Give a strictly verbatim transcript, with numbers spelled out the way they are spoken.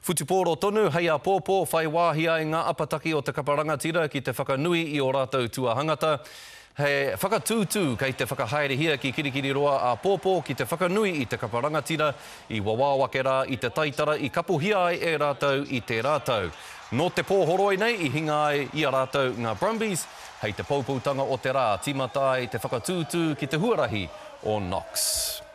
Futiporo tonu, hei a pōpō, whai wāhia i ngā apataki o te kaparangatira ki te whakanui i o rātou tuahangata. He whakatūtū kei te whakahaerehia ki kirikiri roa a pōpō ki te whakanui i te kaparangatira i wawawake rā i te taitara i kapuhia ai e rātou i te rātou. No te pōhoroi nei i hinga ai i a rātou ngā Brumbies, hei te pōpūtanga o te rā, timata ai te whakatūtū ki te huarahi o Knox.